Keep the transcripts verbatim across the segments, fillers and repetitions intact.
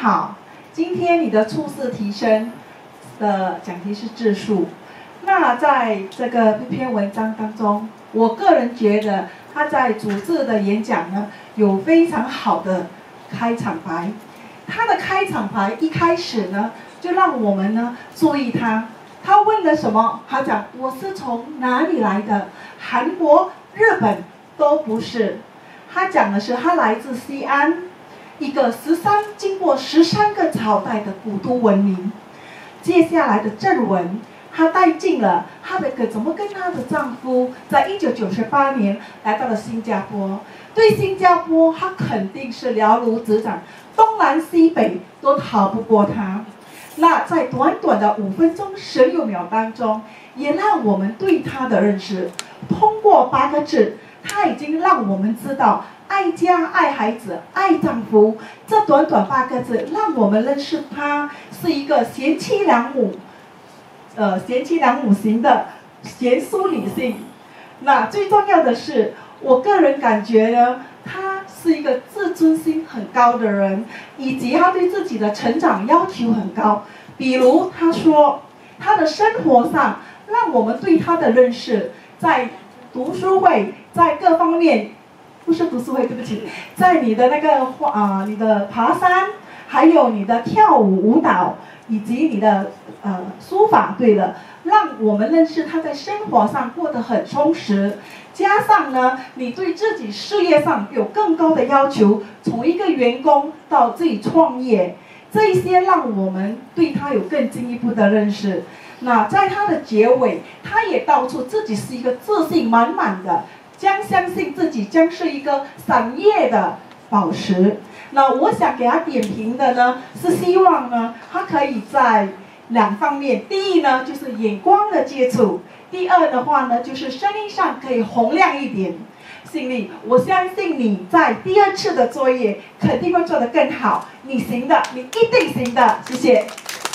好，今天你的初试提升的讲题是质数。那在这个这篇文章当中，我个人觉得他在主治的演讲呢，有非常好的开场白。他的开场白一开始呢，就让我们呢注意他。他问了什么？他讲我是从哪里来的？韩国、日本都不是。他讲的是他来自西安，一个十三经过十三个朝代的古都文明。接下来的正文，她带进了她的怎么跟她的丈夫在一九九八年来到了新加坡。对新加坡，她肯定是了如指掌，东南西北都逃不过她。那在短短的五分钟十六秒当中，也让我们对她的认识，通过八个字，她已经让我们知道爱家、爱孩子、爱丈夫。这短短八个字，让我们认识她是一个贤妻良母，呃，贤妻良母型的贤淑女性。那最重要的是，我个人感觉呢，她是一个自尊心很高的人，以及她对自己的成长要求很高。比如她说，她的生活上让我们对她的认识，在读书会，在各方面，不是读书会，对不起，在你的那个啊、呃，你的爬山，还有你的跳舞舞蹈，以及你的呃书法，对了，让我们认识她在生活上过得很充实。加上呢，你对自己事业上有更高的要求，从一个员工到自己创业，这一些让我们对她有更进一步的认识。那在她的结尾，她也道出自己是一个自信满满的，将相信自己将是一个闪耀的宝石。那我想给她点评的呢，是希望呢，她可以在两方面，第一呢，就是眼光的接触。第二的话呢，就是声音上可以洪亮一点。心里，我相信你在第二次的作业肯定会做得更好，你行的，你一定行的。谢谢。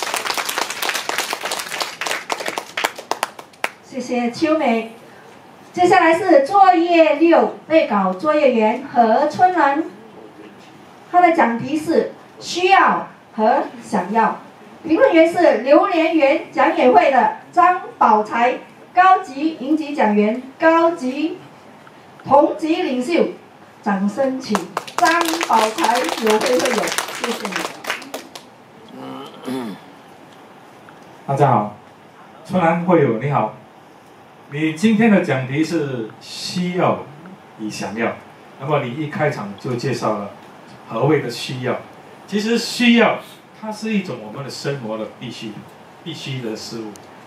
谢谢秋美。接下来是作业六，备稿作业员何春兰，他的讲题是需要和想要。评论员是榴莲园讲演会的张宝才。高级银级讲员，高级同级领袖，掌声请张宝才有会会友，谢谢你。 大家好，春兰会友你好，你今天的讲题是需要与想要，那么你一开场就介绍了何谓的需要。其实需要它是一种我们的生活的必须必须的事物。